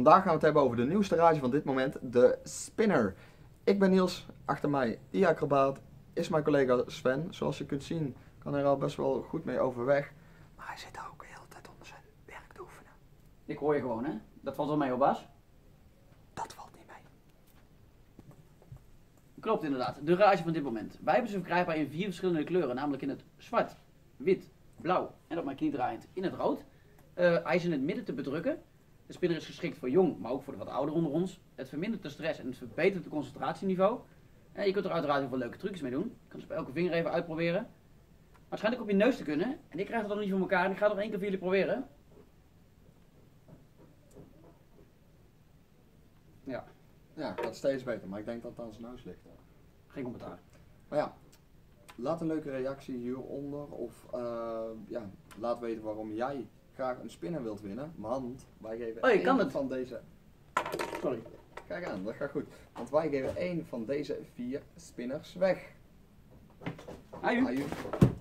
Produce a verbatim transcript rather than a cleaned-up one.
vandaag gaan we het hebben over de nieuwste rage van dit moment, de spinner. Ik ben Niels, achter mij e-acrobaat, is mijn collega Sven. Zoals je kunt zien kan hij er al best wel goed mee overweg. Maar hij zit ook de hele tijd onder zijn werk te oefenen. Ik hoor je gewoon, hè? Dat valt wel mee, hoor, Bas. Dat valt niet mee. Klopt inderdaad, de rage van dit moment. Wij hebben ze verkrijgbaar in vier verschillende kleuren, namelijk in het zwart, wit, blauw en op mijn knie draaiend in het rood. Uh, hij is in het midden te bedrukken. De spinner is geschikt voor jong, maar ook voor de wat ouderen onder ons. Het vermindert de stress en het verbetert het concentratieniveau. En je kunt er uiteraard heel veel leuke trucjes mee doen. Je kan het op elke vinger even uitproberen. Maar het schijnt ook op je neus te kunnen. En ik krijg het nog niet voor elkaar en ik ga het nog één keer voor jullie proberen. Ja. Ja, gaat steeds beter, maar ik denk dat het aan zijn neus ligt. Geen commentaar. Maar ja, laat een leuke reactie hieronder of uh, ja, laat weten waarom jij graag een spinner wilt winnen. Want wij geven oh, je één kan het. van deze... Sorry. Kijk aan, dat gaat goed. Want wij geven één van deze vier spinners weg. Aju. Aju.